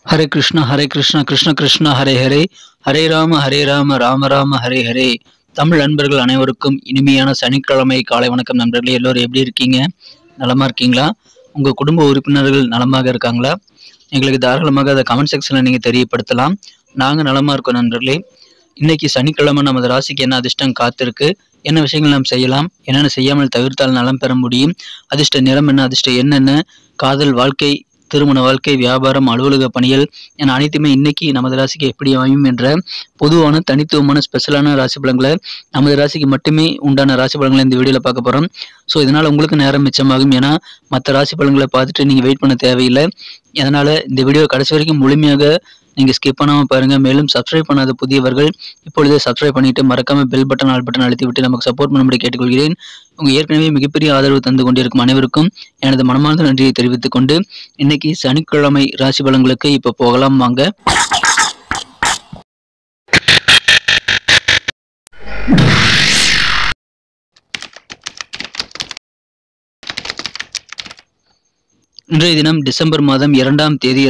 ஹரே கிருஷ்ணா கிருஷ்ண கிருஷ்ணா ஹரே ஹரே, ஹரே ராம ராம ராம ஹரே ஹரே. தமிழ் நண்பர்கள் அனைவருக்கும் இனிமையான சனிக்கிழமை காலை வணக்கம். நண்பர்களே, எல்லோரும் எப்படி இருக்கீங்க? நலமா இருக்கீங்களா? உங்கள் குடும்ப உறுப்பினர்கள் நலமாக இருக்காங்களா? எங்களுக்கு தாராளமாக அதை கமெண்ட் செக்ஷனில் நீங்கள் தெரியப்படுத்தலாம். நாங்கள் நலமாக இருக்கோம் நண்பர்களே. இன்னைக்கு சனிக்கிழமை நமது ராசிக்கு என்ன அதிர்ஷ்டம் காத்திருக்கு, என்ன விஷயங்கள் நாம் செய்யலாம், என்னென்ன செய்யாமல் தவிர்த்தால் நலம் பெற முடியும், அதிர்ஷ்ட நிறம் என்ன, அதிர்ஷ்டம் என்னென்ன, காதல் வாழ்க்கை, திருமண வாழ்க்கை, வியாபாரம், அலுவலக பணிகள் என அனைத்துமே இன்னைக்கு நமது ராசிக்கு எப்படி அமையும் என்ற பொதுவான தனித்துவமான ஸ்பெஷலான ராசி பலன்களை நமது ராசிக்கு மட்டுமே உண்டான ராசி பலன்களை இந்த வீடியோவில் பார்க்க போகிறோம். ஸோ இதனால் உங்களுக்கு நேரம் மிச்சமாகும். ஏன்னா மற்ற ராசி பலன்களை பார்த்துட்டு நீங்கள் வெயிட் பண்ண தேவையில்லை. அதனால் இந்த வீடியோ கடைசி வரைக்கும் முழுமையாக நீங்கள் ஸ்கிப் பண்ணாமல் பாருங்கள். மேலும் சப்ஸ்கிரைப் பண்ணாத புதியவர்கள் இப்பொழுதே சப்ஸ்கிரைப் பண்ணிவிட்டு மறக்காமல் பெல் பட்டன் ஆல் பட்டன் அழுத்தி விட்டு நமக்கு சப்போர்ட் பண்ணும்படி கேட்டுக்கொள்கிறேன். உங்கள் ஏற்கனவே மிகப்பெரிய ஆதரவு தந்து கொண்டிருக்கும் அனைவருக்கும் எனது மனமார்ந்த நன்றியை தெரிவித்துக் கொண்டு இன்னைக்கு சனிக்கிழமை ராசி பலன்களுக்கு இப்போ போகலாம் வாங்க. இன்றைய தினம் டிசம்பர் மாதம் 2ஆம் தேதி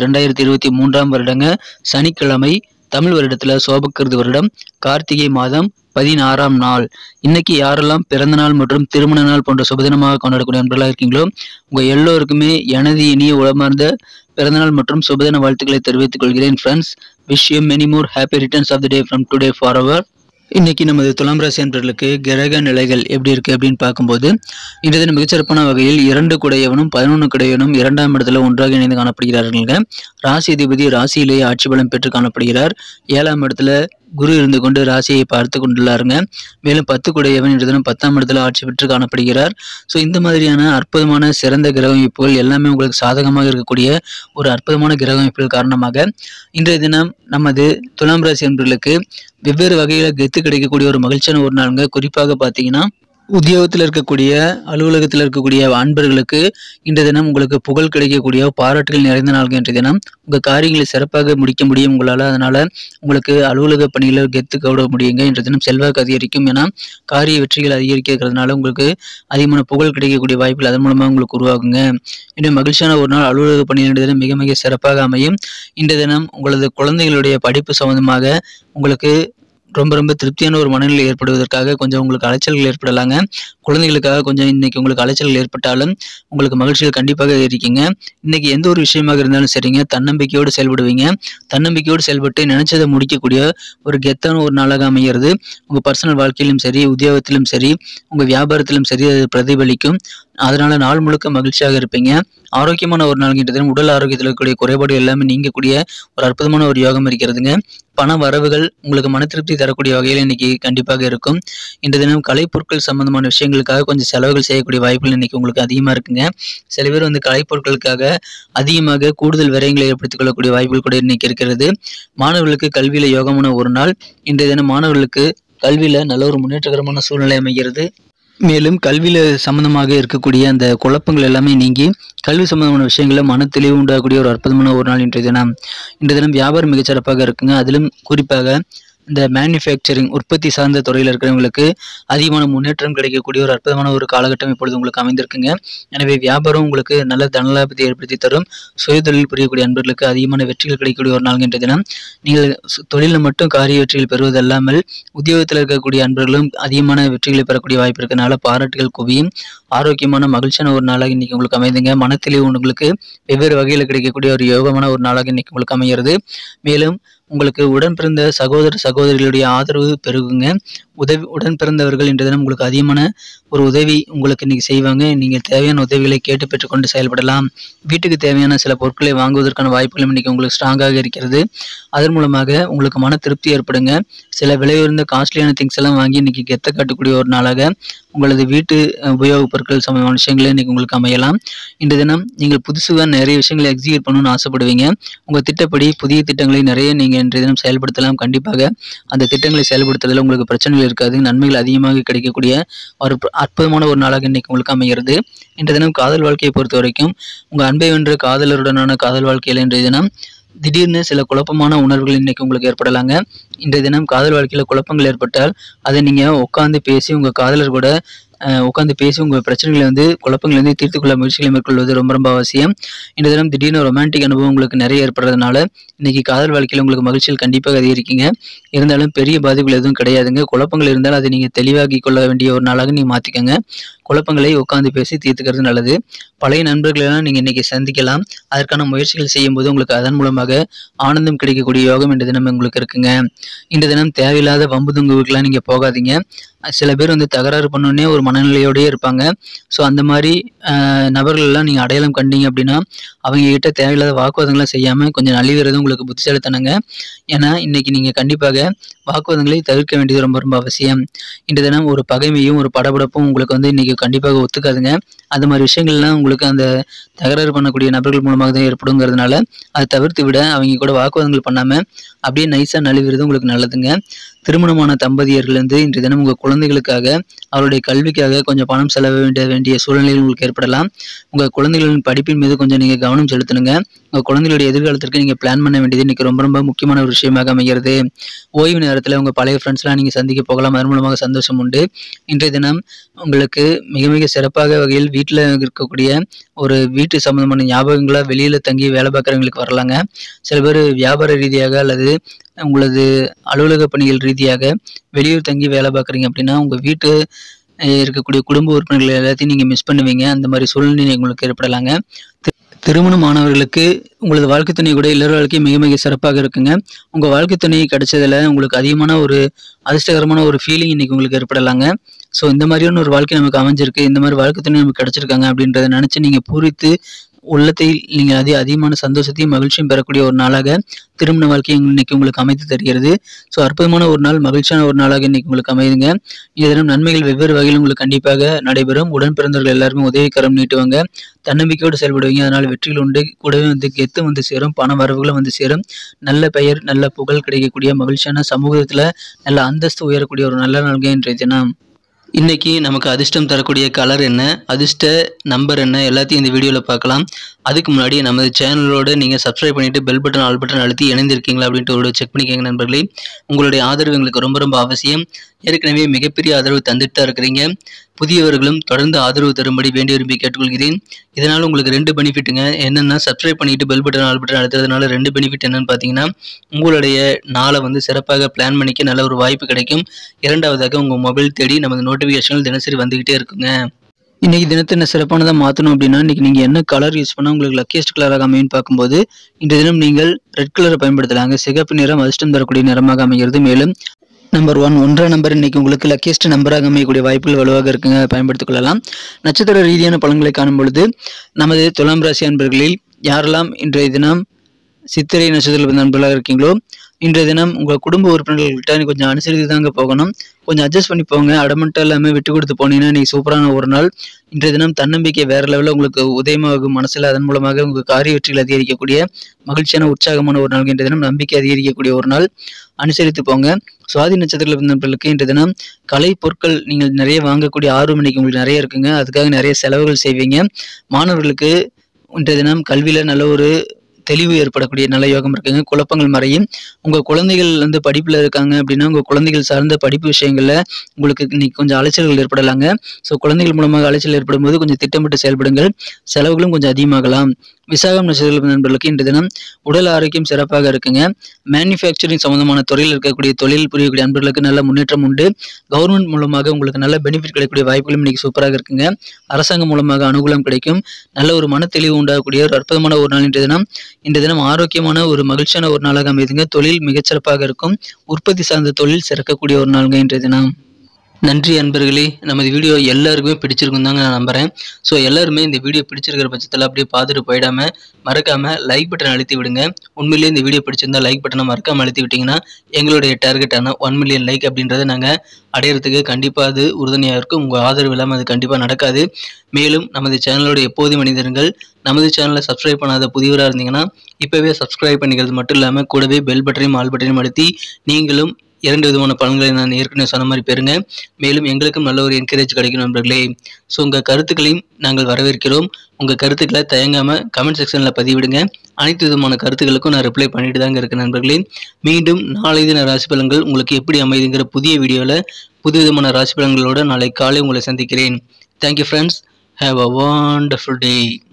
2023 வருடங்க சனிக்கிழமை. தமிழ் வருடத்துல சோபக்கிருது வருடம் கார்த்திகை மாதம் 16ஆம் நாள். இன்னைக்கு யாரெல்லாம் பிறந்த நாள் மற்றும் திருமண நாள் போன்ற சுபதினமாக கொண்டாடக்கூடிய நண்பர்களாக இருக்கீங்களோ உங்க எல்லோருக்குமே எனது இனிய உளமார்ந்த பிறந்தநாள் மற்றும் சுபதின வாழ்த்துக்களை தெரிவித்துக் கொள்கிறேன். Friends, wish you many more happy returns of the day from today forever. இன்னைக்கு நமது துலாம் ராசி அன்பர்களுக்கு கிரக நிலைகள் எப்படி இருக்கு அப்படின்னு பார்க்கும்போது இன்றைய தினம் மிகச்சிறப்பான வகையில் 2 குடையவனும் 11 குடையவனும் 2ஆம் இடத்துல ஒன்றாக இணைந்து காணப்படுகிறார்கள். ராசி அதிபதி ராசியிலேயே ஆட்சி பலம் பெற்று காணப்படுகிறார். 7ஆம் இடத்துல குரு இருந்து கொண்டு ராசியை பார்த்து கொண்டுள்ளாருங்க. மேலும் 10 குடையவன் இன்றைய தினம் 10ஆம் இடத்துல ஆட்சி பெற்று காணப்படுகிறார். ஸோ இந்த மாதிரியான அற்புதமான சிறந்த கிரக அமைப்புகள் எல்லாமே உங்களுக்கு சாதகமாக இருக்கக்கூடிய ஒரு அற்புதமான கிரக அமைப்புகள் காரணமாக இன்றைய தினம் நமது துலாம் ராசி அன்பர்களுக்கு வெவ்வேறு வகையில் கெத்து கிடைக்கக்கூடிய ஒரு மகிழ்ச்சியான ஒரு நாளுங்க. குறிப்பாக பார்த்தீங்கன்னா உத்தியோகத்தில் இருக்கக்கூடிய அலுவலகத்தில் இருக்கக்கூடிய அன்பர்களுக்கு இன்றைய தினம் உங்களுக்கு புகழ் கிடைக்கக்கூடிய பாராட்டுகள் நிறைந்த நாள்கள். இன்றைய தினம் உங்கள் காரியங்களை சிறப்பாக முடிக்க முடியும் உங்களால். அதனால் உங்களுக்கு அலுவலக பணிகளை கெத்து கவிட முடியுங்க. இன்றைய தினம் செல்வாக்கு அதிகரிக்கும். ஏன்னா காரிய வெற்றிகள் அதிகரிக்கிறதுனால உங்களுக்கு அதிகமான புகழ் கிடைக்கக்கூடிய வாய்ப்புகள் அதன் மூலமாக உங்களுக்கு உருவாகுங்க. இன்றைய மகிழ்ச்சியான ஒரு நாள் அலுவலக பணிகள் இன்றைய தினம் மிக மிக சிறப்பாக அமையும். இன்றைய தினம் உங்களது குழந்தைகளுடைய படிப்பு சம்பந்தமாக உங்களுக்கு ரொம்ப திருப்தியான ஒரு மனநிலை ஏற்படுவதற்காக கொஞ்சம் உங்களுக்கு அலைச்சல்கள் ஏற்படலாங்க. குழந்தைகளுக்காக கொஞ்சம் இன்னைக்கு உங்களுக்கு அலைச்சல்கள் ஏற்பட்டாலும் உங்களுக்கு மகிழ்ச்சிகள் கண்டிப்பாக இருக்கீங்க. இன்னைக்கு எந்த ஒரு விஷயமாக இருந்தாலும் சரிங்க, தன்னம்பிக்கையோடு செயல்படுவீங்க. தன்னம்பிக்கையோடு செயல்பட்டு நினைச்சதை முடிக்கக்கூடிய ஒரு கெத்தான ஒரு நாளாக அமைகிறது. உங்கள் பர்சனல் வாழ்க்கையிலும் சரி, உத்தியோகத்திலும் சரி, உங்கள் வியாபாரத்திலும் சரி அது பிரதிபலிக்கும். அதனால நாள் முழுக்க மகிழ்ச்சியாக இருப்பீங்க. ஆரோக்கியமான ஒரு நாள். இன்றைய தினம் உடல் ஆரோக்கியத்தில் இருக்கக்கூடிய குறைபாடு எல்லாமே நீங்கக்கூடிய ஒரு அற்புதமான ஒரு யோகம் இருக்கிறதுங்க. பண வரவுகள் உங்களுக்கு மன திருப்தி தரக்கூடிய வகையில் இன்னைக்கு கண்டிப்பாக இருக்கும். இன்றைய தினம் கலைப்பொருட்கள் சம்பந்தமான விஷயங்களுக்காக கொஞ்சம் செலவுகள் செய்யக்கூடிய வாய்ப்புகள் இன்னைக்கு உங்களுக்கு அதிகமாக இருக்குங்க. சில பேர் கலைப்பொருட்களுக்காக அதிகமாக கூடுதல் விரயங்களை ஏற்படுத்திக் கொள்ளக்கூடிய வாய்ப்புகள் கூட இன்னைக்கு இருக்கிறது. மாணவர்களுக்கு கல்வியில யோகமான ஒரு நாள். இன்றைய தினம் மாணவர்களுக்கு கல்வியில நல்ல ஒரு முன்னேற்றகரமான சூழ்நிலை அமைகிறது. மேலும் கல்வியில சம்பந்தமாக இருக்கக்கூடிய அந்த குழப்பங்கள் எல்லாமே நீங்கி கல்வி சம்பந்தமான விஷயங்கள மன தெளிவு உண்டாகக்கூடிய ஒரு அற்புதமான ஒரு நாள் இன்றைய தினம் வியாபாரம் மிகச்சிறப்பாக இருக்குங்க. அதிலும் குறிப்பாக இந்த மேனுஃபேக்சரிங் உற்பத்தி சார்ந்த துறையில் இருக்கிறவங்களுக்கு அதிகமான முன்னேற்றம் கிடைக்கக்கூடிய ஒரு அற்புதமான ஒரு காலகட்டம் இப்பொழுது உங்களுக்கு அமைந்திருக்குங்க. எனவே வியாபாரம் உங்களுக்கு நல்ல தனலாபத்தை ஏற்படுத்தி தரும். சுய தொழில் புரியக்கூடிய அன்பர்களுக்கு அதிகமான வெற்றிகள் கிடைக்கக்கூடிய ஒரு நாள் என்ற தினம். நீங்கள் தொழிலில் மட்டும் காரிய வெற்றிகள் பெறுவது அல்லாமல் உத்தியோகத்தில் இருக்கக்கூடிய அன்பர்களும் அதிகமான வெற்றிகளை பெறக்கூடிய வாய்ப்பு இருக்கிறதுனால பாராட்டுகள் குவியும். ஆரோக்கியமான மகிழ்ச்சியான ஒரு நாளாக இன்னைக்கு உங்களுக்கு அமைதுங்க. மனத்தெளிவு உங்களுக்கு வெவ்வேறு வகையில் கிடைக்கக்கூடிய ஒரு யோகமான ஒரு நாளாக இன்னைக்கு உங்களுக்கு அமைகிறது. மேலும் உங்களுக்கு உடன் பிறந்த சகோதர சகோதரிகளுடைய ஆதரவு பெருகுங்க. உடன் பிறந்தவர்கள் இன்றைய தினம் உங்களுக்கு அதிகமான ஒரு உதவி உங்களுக்கு இன்னைக்கு செய்வாங்க. நீங்கள் தேவையான உதவிகளை கேட்டு பெற்றுக்கொண்டு செயல்படலாம். வீட்டுக்கு தேவையான சில பொருட்களை வாங்குவதற்கான வாய்ப்புகளும் இன்னைக்கு உங்களுக்கு ஸ்ட்ராங்காக இருக்கிறது. அதன் மூலமாக உங்களுக்கு மன திருப்தி ஏற்படுங்க. சில விலை உயர்ந்த காஸ்ட்லியான திங்ஸ் எல்லாம் வாங்கி இன்னைக்கு கெத்த காட்டக்கூடிய ஒரு நாளாக உங்களது வீட்டு உபயோகப் பொருட்கள் சம்பந்தமான விஷயங்களை இன்னைக்கு உங்களுக்கு அமையலாம். இன்றைய தினம் நீங்கள் புதுசுగా நிறைய விஷயங்களை எக்ஸிக்யூட் பண்ணணும்னு ஆசைப்படுவீங்க. உங்கள் திட்டப்படி புதிய திட்டங்களை நிறைய நீங்கள் இன்றைய தினம் செயல்படுத்தலாம். கண்டிப்பாக அந்த திட்டங்களை செயல்படுத்துறதுல உங்களுக்கு பிரச்சனைகள் இருக்காது. நன்மைகள் அதிகமாக கிடைக்கக்கூடிய ஒரு அற்புதமான ஒரு நாளாக இன்னைக்கு உங்களுக்கு அமைகிறது. இன்றைய தினம் காதல் வாழ்க்கையை பொறுத்த வரைக்கும் உங்கள் அன்பை வென்ற காதலருடனான காதல் வாழ்க்கையில் இன்றைய தினம் திடீர்னு சில குழப்பமான உணர்வுகள் இன்னைக்கு உங்களுக்கு ஏற்படலாங்க. இன்றைய தினம் காதல் வாழ்க்கையில் குழப்பங்கள் ஏற்பட்டால் அதை நீங்கள் உட்காந்து பேசி உங்கள் காதலர் கூட உட்காந்து பேசி உங்கள் பிரச்சனைகளை குழப்பங்களை தீர்த்துக்கொள்ள முயற்சிகளை மேற்கொள்வது ரொம்ப ரொம்ப அவசியம். இந்த தினம் திடீர்னு ரொமான்டிக் அனுபவம் உங்களுக்கு நிறைய ஏற்படுறதுனால இன்னைக்கு காதல் வாழ்க்கையில் உங்களுக்கு மகிழ்ச்சிகள் கண்டிப்பாக அதிகரிக்குங்க. இருந்தாலும் பெரிய பாதிப்புகள் எதுவும் கிடையாதுங்க. குழப்பங்கள் இருந்தால் அதை நீங்கள் தெளிவாக்கி கொள்ள வேண்டிய ஒரு நாளாக நீங்கள் மாற்றிக்கோங்க. குழப்பங்களை உட்காந்து பேசி தீர்த்துக்கிறது நல்லது. பழைய நண்பர்களெல்லாம் நீங்கள் இன்னைக்கு சந்திக்கலாம். அதற்கான முயற்சிகள் செய்யும்போது உங்களுக்கு அதன் மூலமாக ஆனந்தம் கிடைக்கக்கூடிய யோகம் இந்த தினம் உங்களுக்கு இருக்குங்க. இந்த தினம் தேவையில்லாத வம்பு துங்குவுக்கெல்லாம் நீங்கள் போகாதீங்க. சில பேர் தகராறு பண்ணோடனே ஒரு மனநிலையோடயே இருப்பாங்க. ஸோ அந்த மாதிரி நபர்களெல்லாம் நீங்கள் அடையாளம் கண்டீங்க அப்படின்னா அவங்க கிட்ட தேவையில்லாத வாக்குவாதங்கள்லாம் செய்யாமல் கொஞ்சம் நலிவுறது உங்களுக்கு புத்திசாலித்தனங்க. ஏன்னா இன்னைக்கு நீங்கள் கண்டிப்பாக வாக்குவாதங்களை தவிர்க்க வேண்டியது ரொம்ப ரொம்ப அவசியம். இந்த தினம் ஒரு பகைமையும் ஒரு படபடப்பும் உங்களுக்கு இன்னைக்கு கண்டிப்பாக ஒத்துக்காதுங்க. அந்த மாதிரி விஷயங்கள்லாம் உங்களுக்கு அந்த தகராறு பண்ணக்கூடிய நபர்கள் மூலமாக தான் ஏற்படுங்கிறதுனால அதை தவிர்த்து விட அவங்க கூட வாக்குவாதங்கள் பண்ணாமல் அப்படியே நைஸாக நலிவுறது உங்களுக்கு நல்லதுங்க. திருமணமான தம்பதியர்கள் இன்றைய தினம் உங்கள் குழந்தைகளுக்காக அவருடைய கல்விக்காக கொஞ்சம் பணம் செலவு வேண்டிய சூழ்நிலைகள் உங்களுக்கு ஏற்படலாம். உங்கள் குழந்தைகளின் படிப்பின் மீது கொஞ்சம் நீங்கள் கவனம் செலுத்தணுங்க. உங்கள் குழந்தைகளுடைய எதிர்காலத்திற்கு நீங்கள் பிளான் பண்ண வேண்டியது இன்றைக்கி ரொம்ப ரொம்ப முக்கியமான ஒரு விஷயமாக அமைகிறது. ஓய்வு நேரத்தில் உங்கள் பழைய ஃப்ரெண்ட்ஸ்லாம் நீங்கள் சந்திக்க போகலாம். அதன் மூலமாக சந்தோஷம் உண்டு. இன்றைய தினம் உங்களுக்கு மிக மிக சிறப்பாக வகையில் வீட்டில் இருக்கக்கூடிய ஒரு வீட்டு சம்பந்தமான ஞாபகங்களாக வெளியில் தங்கி வேலை பார்க்குறவங்களுக்கு வரலாங்க. சில பேர் வியாபார ரீதியாக அல்லது உங்களது அலுவலக பணிகள் ரீதியாக வெளியூர் தங்கி வேலை பார்க்குறீங்க அப்படின்னா உங்கள் வீட்டு இருக்கக்கூடிய குடும்ப உறுப்பினர்கள் எல்லாத்தையும் நீங்கள் மிஸ் பண்ணுவீங்க. அந்த மாதிரி சூழ்நிலை உங்களுக்கு ஏற்படலாங்க. திருமணமானவர்களுக்கு உங்களது வாழ்க்கை துணை கூட இல்லற வாழ்க்கை மிக மிக சிறப்பாக இருக்குங்க. உங்கள் வாழ்க்கை துணை கிடைச்சதில் உங்களுக்கு அதிகமான ஒரு அதிர்ஷ்டகரமான ஒரு ஃபீலிங் இன்னைக்கு உங்களுக்கு ஏற்படலாங்க. ஸோ இந்த மாதிரியான ஒரு வாழ்க்கை நமக்கு அமைஞ்சிருக்கு, இந்த மாதிரி வாழ்க்கை துணை நமக்கு கிடைச்சிருக்காங்க அப்படின்றத நினச்சி நீங்கள் பூரித்து உள்ளத்தில் நீங்கள் அதிகமான சந்தோஷத்தையும் மகிழ்ச்சியும் பெறக்கூடிய ஒரு நாளாக திருமண வாழ்க்கை இன்னைக்கு உங்களுக்கு அமைத்து தருகிறது. ஸோ அற்புதமான ஒரு நாள், மகிழ்ச்சியான ஒரு நாளாக இன்னைக்கு உங்களுக்கு அமைதுங்க. இந்த தினம் நன்மைகள் வெவ்வேறு வகையில் உங்களுக்கு கண்டிப்பாக நடைபெறும். உடன் பிறந்தவர்கள் எல்லாருமே உதவிக்கரம் நீட்டுவாங்க. தன்னம்பிக்கையோடு செயல்படுவீங்க. அதனால் வெற்றிகள் உண்டு. கூடவே கெத்து சேரும். பண வரவுகளும் சேரும். நல்ல பெயர், நல்ல புகழ் கிடைக்கக்கூடிய மகிழ்ச்சியான சமூகத்தில் நல்ல அந்தஸ்து உயரக்கூடிய ஒரு நல்ல நாள்கள் இன்றைய தினம். இன்னைக்கு நமக்கு அதிர்ஷ்டம் தரக்கூடிய கலர் என்ன, அதிர்ஷ்ட நம்பர் என்ன, எல்லாத்தையும் இந்த வீடியோவில் பார்க்கலாம். அதுக்கு முன்னாடி நமது சேனலோட நீங்கள் சப்ஸ்கிரைப் பண்ணிவிட்டு பெல் பட்டன் ஆல் பட்டன் அழுத்தி இணைந்திருக்கீங்களா அப்படின்ட்டு ஒரு செக் பண்ணிக்கோங்க நண்பர்களே. உங்களுடைய ஆதரவு எங்களுக்கு ரொம்ப ரொம்ப அவசியம். ஏற்கனவே மிகப்பெரிய ஆதரவு தந்துட்டு தான் இருக்கிறீங்க. புதியவர்களும் தொடர்ந்து ஆதரவு தரும்படி வேண்டி விரும்பி கேட்டுக்கொள்கிறேன். இதனால் உங்களுக்கு 2 பெனிஃபிட்டுங்க. என்னென்னா சப்ஸ்கிரைப் பண்ணிவிட்டு பெல் பட்டன் ஆல் பட்டன் அழுத்துறதுனால 2 பெனிஃபிட் என்னென்னு பார்த்தீங்கன்னா உங்களுடைய நாளை சிறப்பாக பிளான் பண்ணிக்க நல்ல ஒரு வாய்ப்பு கிடைக்கும். இரண்டாவதாக உங்கள் மொபைல் தேடி நமது நோட்டிஃபிகேஷன்கள் தினசரி வந்துக்கிட்டே இருக்குங்க. இன்றைக்கி தினத்தை என்ன சிறப்பானதாக மாற்றணும் அப்படின்னா இன்றைக்கி நீங்கள் என்ன கலர் யூஸ் பண்ணால் உங்களுக்கு லக்கியஸ்ட் கலராக அமையும் பார்க்கும்போது இன்றைய தினம் நீங்கள் ரெட் கலரை பயன்படுத்தலாங்க. சிகப்பு நிறம் அதிர்ஷ்டம் தரக்கூடிய நிறமாக அமைகிறது. மேலும் நம்பர் 1 1ஆம் நம்பர் இன்னைக்கு உங்களுக்கு லக்கியஸ்ட் நம்பராக அமையக்கூடிய வாய்ப்புகள் வலுவாக இருக்குங்க. பயன்படுத்திக் கொள்ளலாம். நட்சத்திர ரீதியான பலன்களை காணும் பொழுது நமது துலாம் ராசி அன்பர்களில் யாரெல்லாம் இன்றைய தினம் சித்திரை நட்சத்திர நண்பர்களாக இருக்கீங்களோ இன்றைய தினம் உங்கள் குடும்ப உறுப்பினர்கள்கிட்ட கொஞ்சம் அனுசரித்து தாங்க போகணும். கொஞ்சம் அட்ஜஸ்ட் பண்ணி போங்க. அடமெண்ட்டாக எல்லாமே விட்டு கொடுத்து போனீங்கன்னா நீ சூப்பரான ஒரு நாள். இன்றைய தினம் தன்னம்பிக்கை வேறு லெவலில் உங்களுக்கு உதயமாகும் மனசில். அதன் மூலமாக உங்கள் காரிய வெற்றிகள் அதிகரிக்கக்கூடிய மகிழ்ச்சியான உற்சாகமான ஒரு நாள். இன்றைய தினம் நம்பிக்கை அதிகரிக்கக்கூடிய ஒரு நாள். அனுசரித்து போங்க. சுவாதி நட்சத்திர நண்பர்களுக்கு இன்றைய தினம் கலை பொருட்கள் நீங்கள் நிறைய வாங்கக்கூடிய ஆர்வம் இன்னைக்கு உங்களுக்கு நிறைய இருக்குங்க. அதுக்காக நிறைய செலவுகள் செய்வீங்க. மாணவர்களுக்கு இன்றைய தினம் கல்வியில் நல்ல ஒரு தெளிவு ஏற்படக்கூடிய நல்ல யோகம் இருக்குங்க. குழப்பங்கள் மறையும். உங்கள் குழந்தைகள் படிப்பில் இருக்காங்க அப்படின்னா உங்கள் குழந்தைகள் சார்ந்த படிப்பு விஷயங்களில் உங்களுக்கு இன்னைக்கு கொஞ்சம் அலைச்சல்கள் ஏற்படலாங்க. ஸோ குழந்தைகள் மூலமாக அலைச்சல் ஏற்படும் போது கொஞ்சம் திட்டமிட்டு செயல்படுங்கள். செலவுகளும் கொஞ்சம் அதிகமாகலாம். விசாகம் நட்சத்திர நண்பர்களுக்கு இன்றைய தினம் உடல் ஆரோக்கியம் சிறப்பாக இருக்குங்க. மேனுஃபேக்சரிங் சம்பந்தமான துறையில் இருக்கக்கூடிய தொழில் புரியக்கூடிய அன்பர்களுக்கு நல்ல முன்னேற்றம் உண்டு. கவர்மெண்ட் மூலமாக உங்களுக்கு நல்ல பெனிஃபிட் கிடைக்கக்கூடிய வாய்ப்புகளும் இன்னைக்கு சூப்பராக இருக்குங்க. அரசாங்கம் மூலமாக அனுகூலம் கிடைக்கும். நல்ல ஒரு மன தெளிவு உண்டாகக்கூடிய ஒரு அற்புதமான ஒரு நாள் இன்றைய தினம் ஆரோக்கியமான ஒரு மகிழ்ச்சியான ஒரு நாளாக அமைதுங்க. தொழில் மிகச்சிறப்பாக இருக்கும். உற்பத்தி சார்ந்த தொழில் சிறக்கக்கூடிய ஒரு நாளுங்க இன்றைய தினம். நன்றி அன்பர்களே. நமது வீடியோ எல்லாருக்குமே பிடிச்சிருக்கும் தாங்க நான் நம்புகிறேன். ஸோ எல்லாருமே இந்த வீடியோ பிடிச்சிருக்கிற பட்சத்தில் அப்படியே பார்த்துட்டு போயிடாமல் மறக்காமல் லைக் பட்டன் அழுத்தி விடுங்க. உண்மையிலேயே இந்த வீடியோ பிடிச்சிருந்தா லைக் பட்டனை மறக்காமல் அழுத்தி விட்டிங்கன்னா எங்களுடைய டார்கெட்டான 1 மில்லியன் லைக் அப்படின்றத நாங்கள் அடையிறதுக்கு கண்டிப்பாக அது உறுதுணையாக இருக்கும். உங்கள் ஆதரவு இல்லாமல் அது கண்டிப்பாக நடக்காது. மேலும் நமது சேனலோட எப்போதும் மனிதர்கள் நமது சேனலை சப்ஸ்கிரைப் பண்ணாத புதியவராக இருந்தீங்கன்னா இப்போவே சப்ஸ்கிரைப் பண்ணிக்கிறது மட்டும் இல்லாமல் கூடவே பெல் பட்டனையும் ஆல் பட்டனையும் அழுத்தி நீங்களும் 2 விதமான பலன்களை நான் ஏற்கனவே சொன்ன மாதிரி பெறுங்க. மேலும் எங்களுக்கும் நல்ல ஒரு என்கரேஜ் கிடைக்கும் நண்பர்களே. ஸோ உங்கள் கருத்துக்களையும் நாங்கள் வரவேற்கிறோம். உங்கள் கருத்துக்களை தயங்காமல் கமெண்ட் செக்ஷனில் பதிவிடுங்க. அனைத்து விதமான கருத்துக்களுக்கும் நான் ரிப்ளை பண்ணிட்டு தாங்க இருக்கேன் நண்பர்களே. மீண்டும் நாளை தின ராசி பலன்கள் உங்களுக்கு எப்படி அமைதுங்கிற புதிய வீடியோவில் புது விதமான ராசி பலன்களோடு நாளை காலை உங்களை சந்திக்கிறேன். Thank you friends. Have a wonderful day.